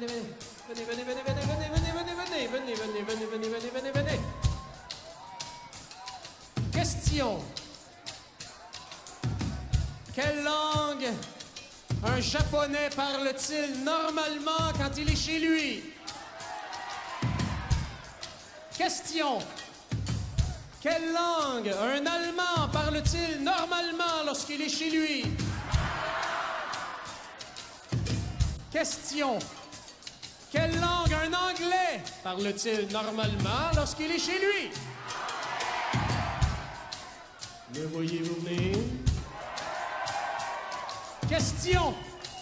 Venez, venez, venez, venez, venez, venez, venez, venez, venez, venez, venez, venez, venez, venez, venez. Question. Quelle langue un Japonais parle-t-il normalement quand il est chez lui? Question. Quelle langue un Allemand parle-t-il normalement lorsqu'il est chez lui? Question. Quelle langue un Anglais parle-t-il normalement lorsqu'il est chez lui? Me voyez-vous venir? Question.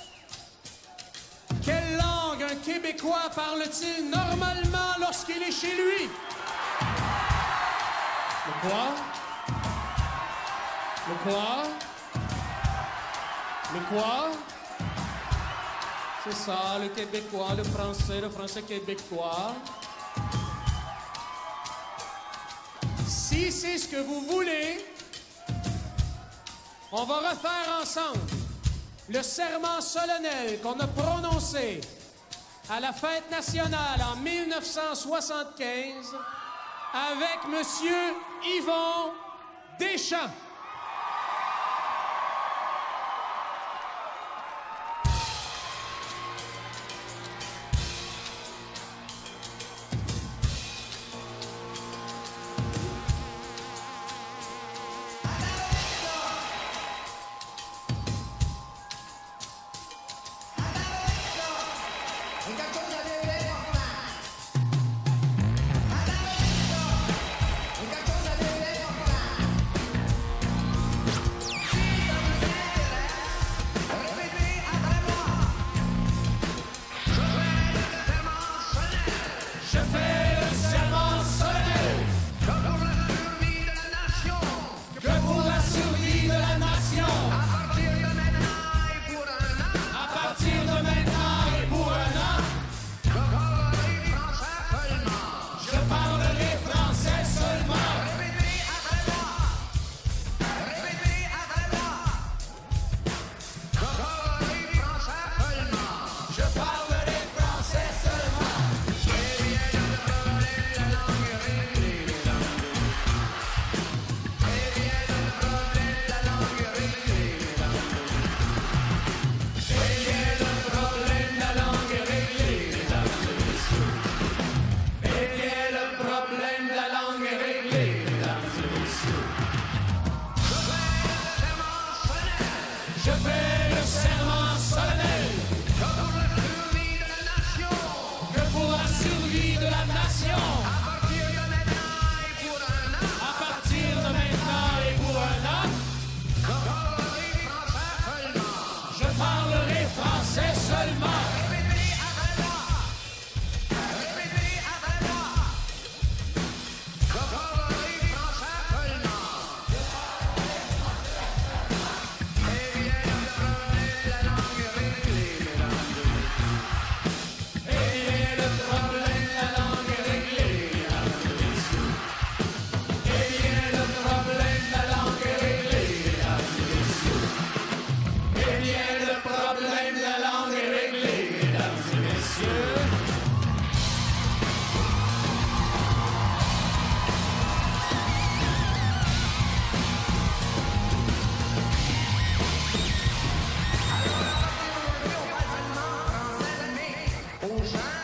Quelle langue un Québécois parle-t-il normalement lorsqu'il est chez lui? Le quoi? Le quoi? Le quoi? C'est ça, le québécois, le français québécois. Si c'est ce que vous voulez, on va refaire ensemble le serment solennel qu'on a prononcé à la fête nationale en 1975 avec Monsieur Yvon Deschamps. Aux gens